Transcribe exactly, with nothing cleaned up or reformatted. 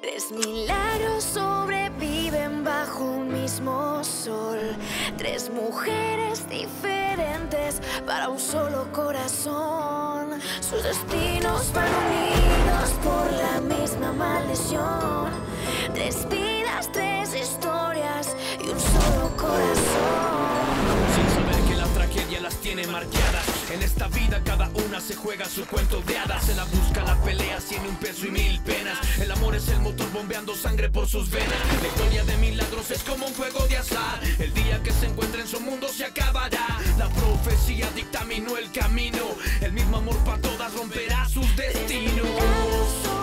Tres milagros sobreviven bajo un mismo sol. Tres mujeres diferentes para un solo corazón. Sus destinos van unidos por la misma maldición. Tres vidas, tres historias y un solo corazón. Sin saber que la tragedia las tiene marcadas. En esta vida cada una se juega su cuento de hadas. En la busca, la pelea, tiene un peso y mil penas. El amor es el motor bombeando sangre por sus venas. La historia de milagros es como un juego de azar. El día que se encuentre en su mundo se acabará. La profecía dictaminó el camino. El mismo amor para todas romperá sus destinos.